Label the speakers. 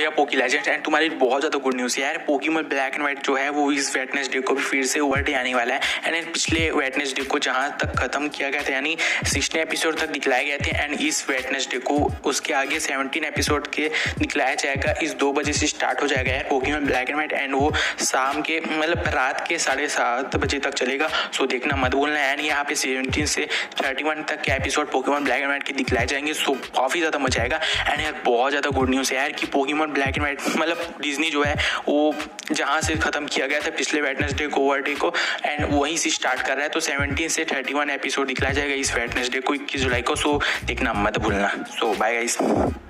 Speaker 1: जाएगा poke legends. And तुम्हारी बहुत ज्यादा गुड न्यूज़ है यार, पोकेमॉन ब्लैक एंड व्हाइट जो है वो इस वेडनेसडे को भी फिर से ओवरडे आने वाला है। एंड पिछले वेडनेसडे को जहां तक खत्म किया गया था यानी 16 एपिसोड तक दिखलाए गए थे, एंड इस वेडनेसडे को उसके आगे 17 एपिसोड के दिखलाया जाएगा। इस 2 बजे से स्टार्ट हो जाएगा यार Pokemon black and white, and वो शाम के मतलब रात के 7:30 बजे तक चलेगा। सो देखना मत भूलना। एंड यहाँ पे 17 से 31 तक के episode Pokemon black and white के दिखलाए जाएंगे। सो काफी ज्यादा मजा आएगा। एंड यार बहुत ज्यादा गुड न्यूज़ है यार कि पोकेमॉन ब्लैक एंड व्हाइट मतलब डिज्नी जो है वो जहां से खत्म किया गया था पिछले वेडनेसडे को ओवरडे को, एंड वहीं से स्टार्ट कर रहा है। तो 17 से 31 एपिसोड दिखलाया जाएगा इस वेडनेसडे को 21 जुलाई को। सो देखना मत भूलना। So bye guys.